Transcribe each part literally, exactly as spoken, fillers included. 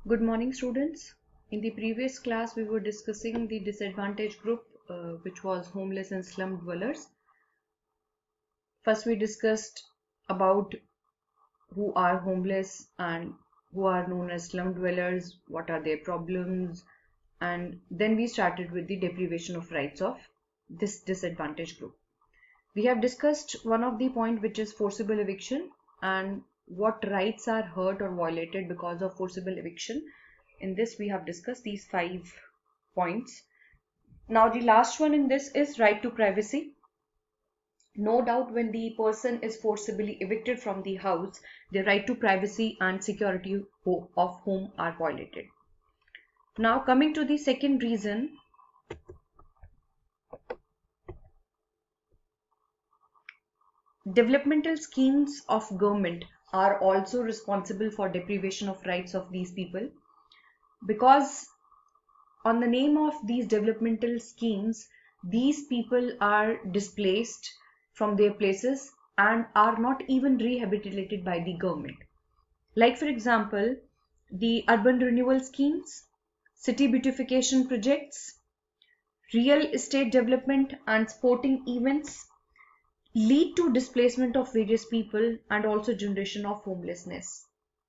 Good morning, students. In the previous class, we were discussing the disadvantaged group, uh, which was homeless and slum dwellers. First, we discussed about who are homeless and who are known as slum dwellers, what are their problems, and then we started with the deprivation of rights of this disadvantaged group. We have discussed one of the point, which is forcible eviction, and what rights are hurt or violated because of forcible eviction. In this, we have discussed these five points. Now, the last one in this is right to privacy. No doubt, when the person is forcibly evicted from the house, the right to privacy and security of home are violated. Now, coming to the second reason, developmental schemes of government are also responsible for deprivation of rights of these people, because on the name of these developmental schemes, these people are displaced from their places and are not even rehabilitated by the government. Like, for example, the urban renewal schemes, city beautification projects, real estate development and sporting events lead to displacement of various people and also generation of homelessness.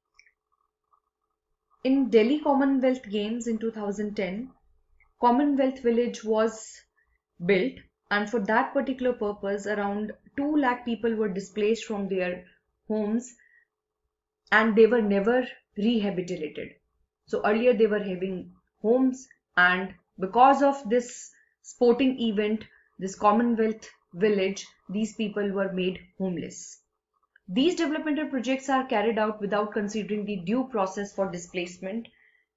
In Delhi Commonwealth Games in two thousand ten, Commonwealth Village was built, and for that particular purpose around two lakh people were displaced from their homes and they were never rehabilitated. So earlier they were having homes, and because of this sporting event, this Commonwealth Village, these people were made homeless. These developmental projects are carried out without considering the due process for displacement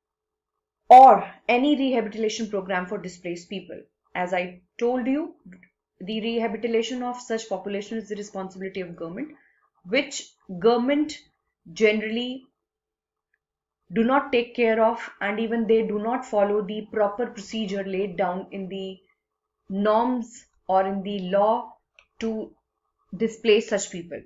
or any rehabilitation program for displaced people. As I told you, the rehabilitation of such population is the responsibility of government, which government generally do not take care of, and even they do not follow the proper procedure laid down in the norms or in the law to displace such people.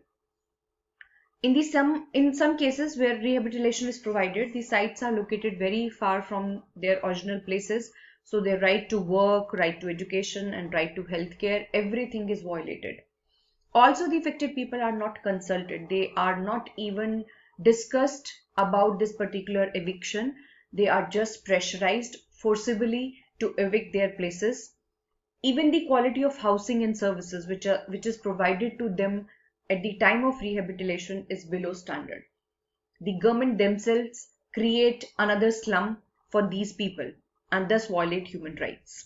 In the some in some cases where rehabilitation is provided, the sites are located very far from their original places, so their right to work, right to education, and right to healthcare, everything is violated. Also, the affected people are not consulted. They are not even discussed about this particular eviction. They are just pressurized forcibly to evict their places. Even the quality of housing and services which are which is provided to them at the time of rehabilitation is below standard. The government themselves create another slum for these people and thus violate human rights.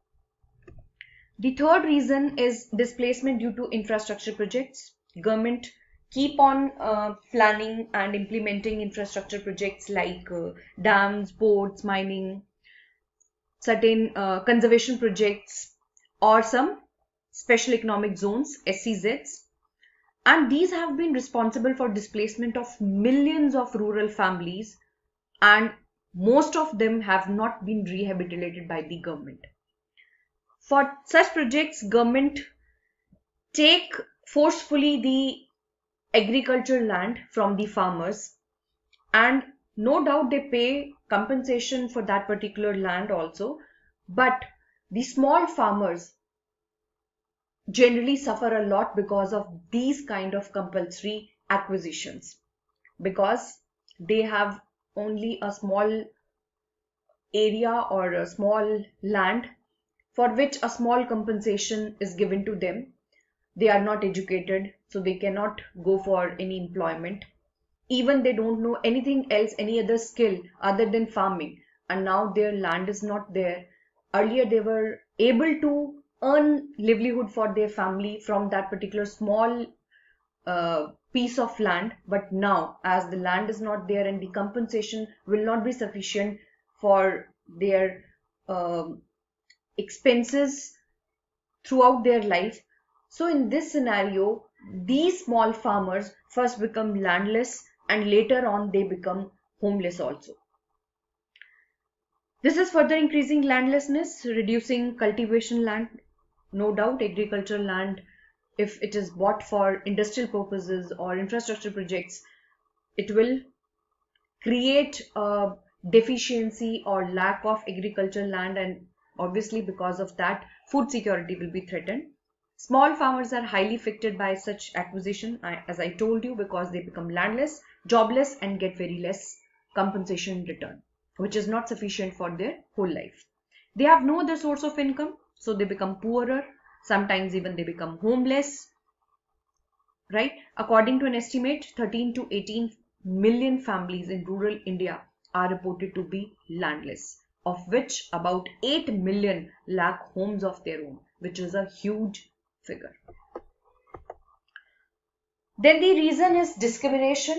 The third reason is displacement due to infrastructure projects. Government keep on uh, planning and implementing infrastructure projects like uh, dams, ports, mining, certain uh, conservation projects, or some special economic zones, S C Zs. And these have been responsible for displacement of millions of rural families, and most of them have not been rehabilitated by the government. For such projects, government take forcefully the agricultural land from the farmers, and no doubt they pay compensation for that particular land also, but the small farmers generally suffer a lot because of these kind of compulsory acquisitions, because they have only a small area or a small land for which a small compensation is given to them. They are not educated, so they cannot go for any employment. Even they don't know anything else, any other skill other than farming, and now their land is not there. Earlier they were able to earn livelihood for their family from that particular small uh, piece of land, but now as the land is not there and the compensation will not be sufficient for their uh, expenses throughout their life, so in this scenario these small farmers first become landless and later on they become homeless also. This is further increasing landlessness, reducing cultivation land. No doubt agricultural land, if it is bought for industrial purposes or infrastructure projects, it will create a deficiency or lack of agricultural land, and obviously because of that food security will be threatened. Small farmers are highly affected by such acquisition, as I told you, because they become landless, jobless, and get very less compensation in return, which is not sufficient for their whole life. They have no other source of income, so they become poorer. Sometimes even they become homeless, right? According to an estimate, thirteen to eighteen million families in rural India are reported to be landless, of which about eight million lack homes of their own, which is a huge figure. Then the reason is discrimination.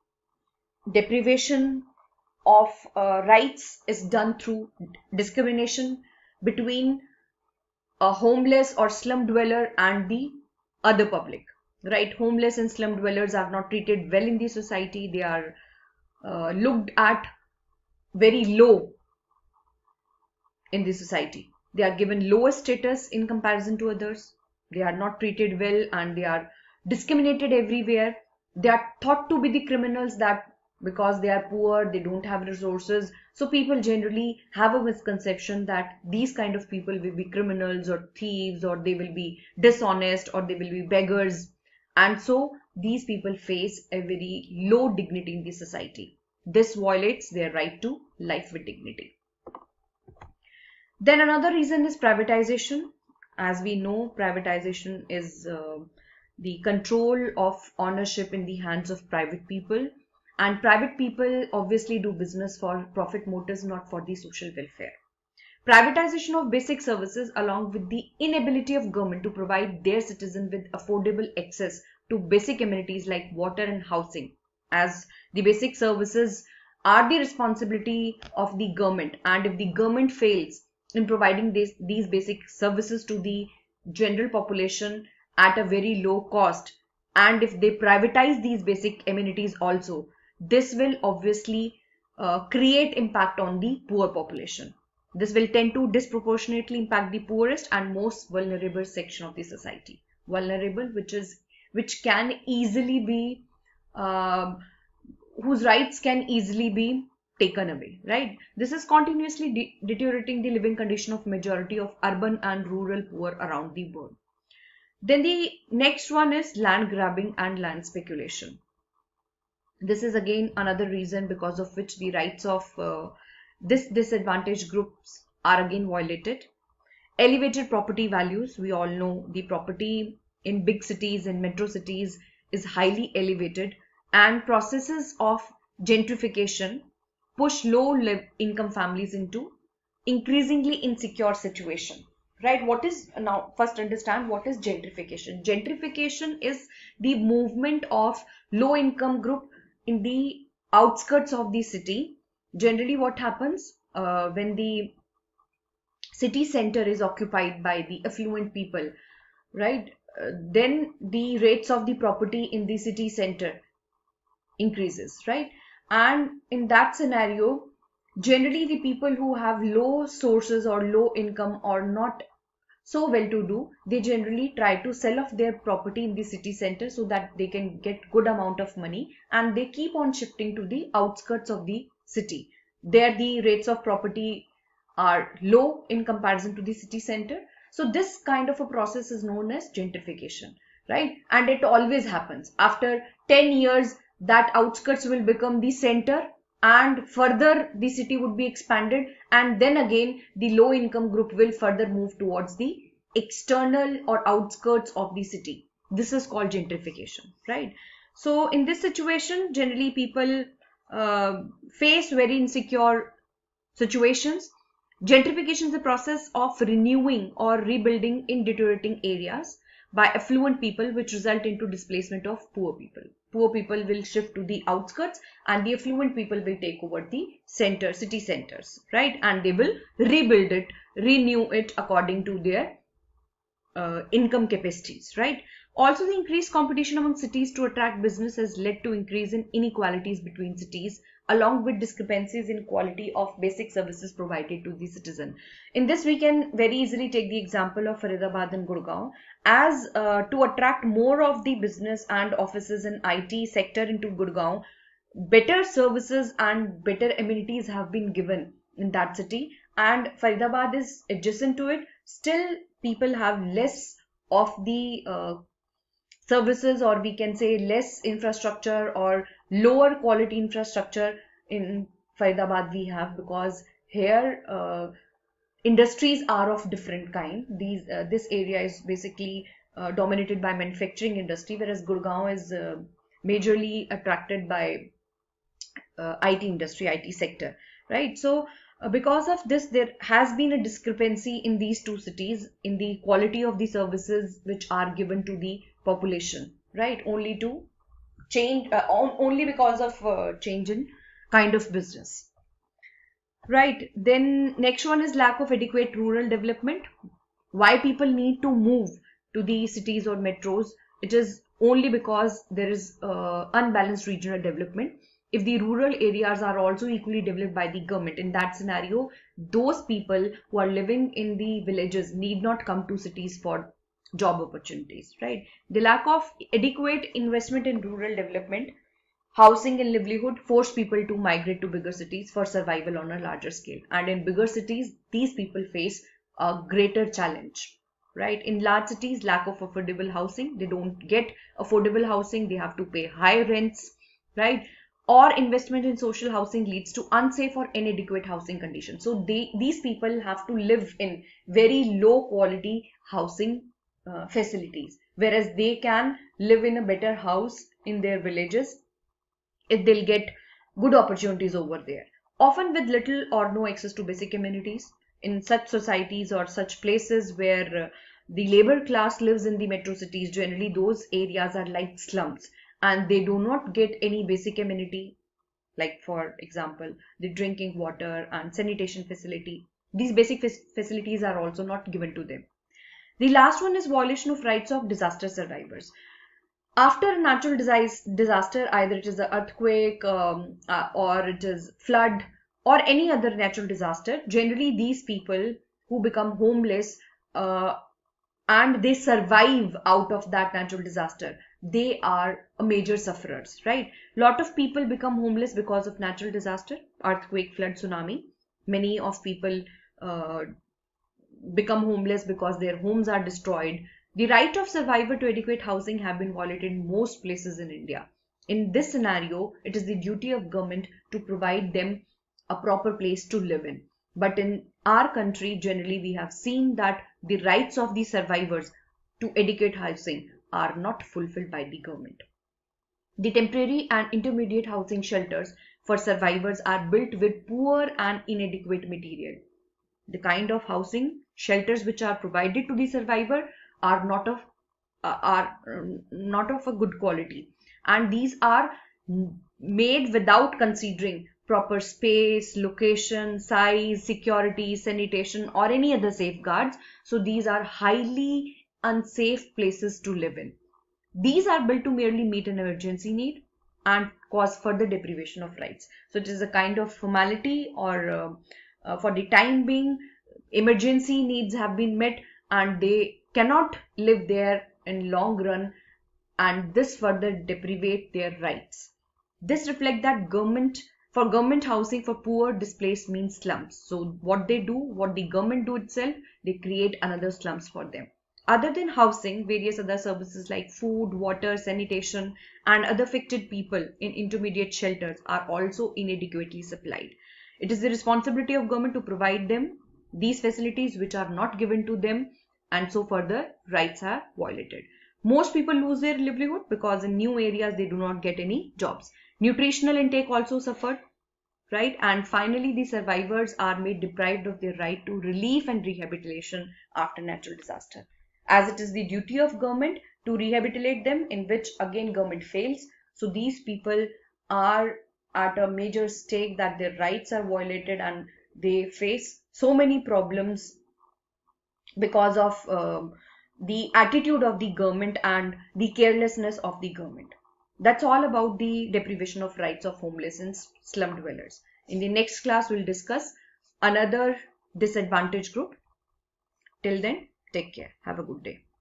Deprivation of uh, rights is done through discrimination between a homeless or slum dweller and the other public, right? Homeless and slum dwellers are not treated well in the society. They are uh, looked at very low in the society. They are given lower status in comparison to others. They are not treated well and they are discriminated everywhere. They are thought to be the criminals, that because they are poor, they don't have resources. So people generally have a misconception that these kind of people will be criminals or thieves, or they will be dishonest, or they will be beggars. And so these people face a very low dignity in the society. This violates their right to life with dignity. Then another reason is privatization. As we know, privatization is uh, the control of ownership in the hands of private people. And private people obviously do business for profit motives, not for the social welfare. Privatization of basic services, along with the inability of government to provide their citizens with affordable access to basic amenities like water and housing, as the basic services are the responsibility of the government, and if the government fails in providing this, these basic services to the general population at a very low cost, and if they privatize these basic amenities also, this will obviously uh, create impact on the poor population. This will tend to disproportionately impact the poorest and most vulnerable section of the society. Vulnerable, which is which can easily be, uh, whose rights can easily be taken away, right? This is continuously de deteriorating the living condition of majority of urban and rural poor around the world. Then the next one is land grabbing and land speculation. This is again another reason because of which the rights of uh, this disadvantaged groups are again violated. Elevated property values. We all know the property in big cities and metro cities is highly elevated, and processes of gentrification push low income families into increasingly insecure situation. Right? What is, now first understand what is gentrification. Gentrification is the movement of low income group in the outskirts of the city. Generally what happens uh, when the city center is occupied by the affluent people, right? Uh, then the rates of the property in the city center increases, right? And in that scenario, generally the people who have low sources or low income or not so well to do, they generally try to sell off their property in the city center so that they can get good amount of money, and they keep on shifting to the outskirts of the city. There the rates of property are low in comparison to the city center. So this kind of a process is known as gentrification, right? And it always happens. After ten years, that outskirts will become the center, and further the city would be expanded, and then again the low income group will further move towards the external or outskirts of the city. This is called gentrification, right? So in this situation, generally people uh, face very insecure situations. Gentrification is the process of renewing or rebuilding in deteriorating areas by affluent people, which result into displacement of poor people. Poor people will shift to the outskirts and the affluent people will take over the center, city centers, right? And they will rebuild it, renew it according to their uh, income capacities, right? Also, the increased competition among cities to attract business has led to increase in inequalities between cities, along with discrepancies in quality of basic services provided to the citizen. In this, we can very easily take the example of Faridabad and Gurgaon, as uh, to attract more of the business and offices and I T sector into Gurgaon, better services and better amenities have been given in that city, and Faridabad is adjacent to it. Still, people have less of the uh, services, or we can say less infrastructure or lower quality infrastructure in Faridabad we have, because here uh, industries are of different kind. These uh, this area is basically uh, dominated by manufacturing industry, whereas Gurgaon is uh, majorly attracted by uh, I T industry, I T sector, right? So uh, because of this, there has been a discrepancy in these two cities in the quality of the services which are given to the population, right? Only to change, uh, on, only because of uh, change in kind of business. Right. Then next one is lack of adequate rural development. Why people need to move to the cities or metros? It is only because there is uh, unbalanced regional development. If the rural areas are also equally developed by the government, in that scenario, those people who are living in the villages need not come to cities for job opportunities, right? The lack of adequate investment in rural development, housing and livelihood force people to migrate to bigger cities for survival on a larger scale. And in bigger cities, these people face a greater challenge, right? In large cities, lack of affordable housing. They don't get affordable housing. They have to pay high rents, right? Or investment in social housing leads to unsafe or inadequate housing conditions. So they, these people have to live in very low quality housing uh, facilities, whereas they can live in a better house in their villages if they'll get good opportunities over there. Often with little or no access to basic amenities. In such societies or such places where uh, the labor class lives in the metro cities, generally those areas are like slums and they do not get any basic amenity, like for example, the drinking water and sanitation facility. These basic facilities are also not given to them. The last one is violation of rights of disaster survivors. After a natural disaster, either it is an earthquake um, uh, or it is flood or any other natural disaster, generally these people who become homeless uh, and they survive out of that natural disaster, they are a major sufferers, right? Lot of people become homeless because of natural disaster, earthquake, flood, tsunami. Many of people uh, become homeless because their homes are destroyed. The right of survivor to adequate housing have been violated in most places in India. In this scenario, it is the duty of government to provide them a proper place to live in. But in our country, generally, we have seen that the rights of the survivors to adequate housing are not fulfilled by the government. The temporary and intermediate housing shelters for survivors are built with poor and inadequate material. The kind of housing shelters which are provided to the survivor are not of uh, are um, not of a good quality, and these are made without considering proper space, location, size, security, sanitation, or any other safeguards. So these are highly unsafe places to live in. These are built to merely meet an emergency need and cause further deprivation of rights. So it is a kind of formality, or uh, uh, for the time being, emergency needs have been met and they cannot live there in long run, and this further deprivate their rights. This reflect that government, for government housing for poor displaced means slums. So what they do, what the government do itself, they create another slums for them. Other than housing, various other services like food, water, sanitation, and other affected people in intermediate shelters are also inadequately supplied. It is the responsibility of government to provide them these facilities which are not given to them, and so further rights are violated. Most people lose their livelihood because in new areas they do not get any jobs. Nutritional intake also suffered, right? And finally, the survivors are made deprived of their right to relief and rehabilitation after natural disaster, as it is the duty of government to rehabilitate them, in which again government fails. So these people are at a major stake that their rights are violated and they face so many problems because of um, the attitude of the government and the carelessness of the government. That's all about the deprivation of rights of homeless and slum dwellers. In the next class, we'll discuss another disadvantaged group. Till then, take care. Have a good day.